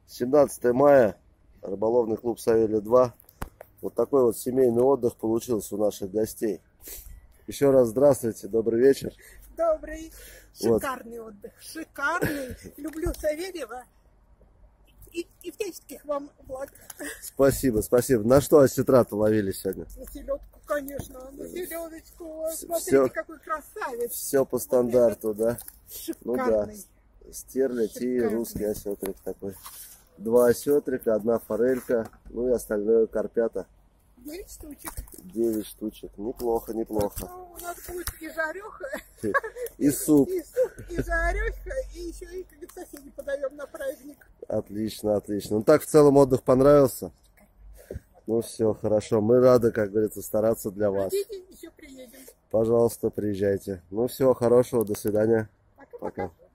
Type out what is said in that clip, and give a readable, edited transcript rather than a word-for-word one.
17 мая, рыболовный клуб Савелий-2. Вот такой вот семейный отдых получился у наших гостей. Еще раз здравствуйте, добрый вечер. Добрый, шикарный отдых, шикарный. Люблю Савельева и всяческих вам благ. Спасибо, спасибо. На что осетра-то ловили сегодня? На селедку, конечно, на селедочку. Смотрите, Всё, какой красавец. все по стандарту, да? Ну да, Шикарный. стерлядь и Шикарный. русский осетрик такой. 2 осетрика, 1 форелька, ну и остальное карпята. 9 штучек. 9 штучек. Неплохо, неплохо. Ну, у нас будет и жареха, И суп. и суп, и жареха, и еще и как соседи подаем на праздник. Отлично, отлично. Ну так в целом отдых понравился? Ну все, хорошо. Мы рады, как говорится, стараться для вас. Хотите, еще приедем. Пожалуйста, приезжайте. Ну всего хорошего, до свидания. Пока-пока. Пока.